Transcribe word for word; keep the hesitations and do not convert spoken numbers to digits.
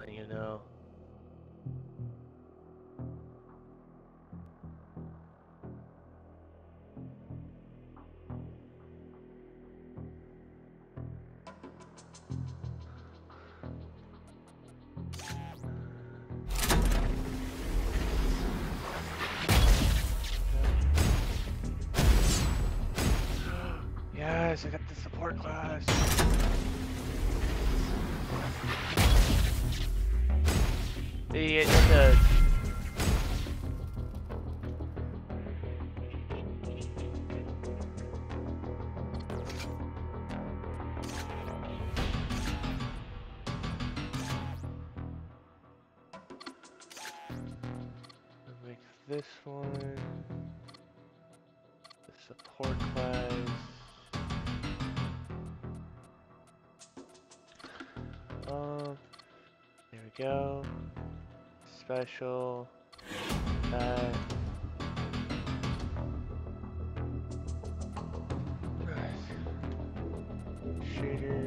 letting you know. Yes, I got the support class. The, the make this one the support class. Um, there we go. Special. That. Shooter.